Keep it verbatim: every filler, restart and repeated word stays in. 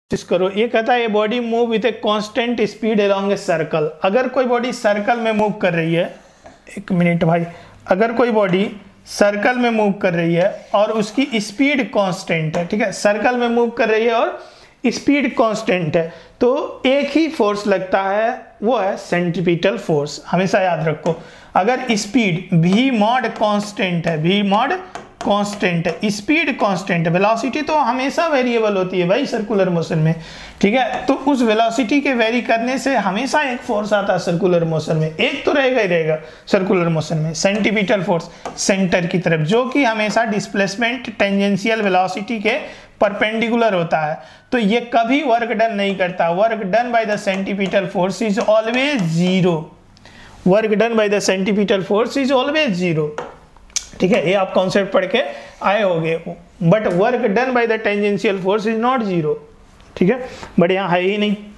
कोशिश करो। ये कहता है a body move with a constant speed along a circle. अगर कोई बॉडी सर्कल में मूव कर रही है, एक मिनट भाई, अगर कोई बॉडी सर्कल में मूव कर रही है और उसकी स्पीड कांस्टेंट है, ठीक है, सर्कल में मूव कर रही है और स्पीड कांस्टेंट है, तो एक ही फोर्स लगता है, वो है सेंट्रीपिटल फोर्स। हमेशा याद रखो, अगर स्पीड v मॉड कांस्टेंट है, v मॉड कांस्टेंट है, स्पीड कांस्टेंट है, वेलोसिटी तो हमेशा वेरिएबल होती है भाई सर्कुलर मोशन में, ठीक है, तो उस वेलोसिटी के वेरी करने से हमेशा एक फोर्स आता है सर्कुलर मोशन में, एक तो रहेगा ही रहेगा सर्कुलर मोशन में, सेंट्रीपिटल फोर्स सेंटर की तरफ, जो कि हमेशा डिस्प्लेसमेंट टेंजेंशियल वेलोसिटी के परपेंडिकुलर होता है। तो ये कभी वर्क डन नहीं करता। Work done by the centripetal force is always zero. Work done by the centripetal force is always zero, ठीक है, ये आप कॉन्सेप्ट पढ़ के आए होंगे। But work done by the tangential force is not zero, ठीक है, बट यहाँ है ही नहीं।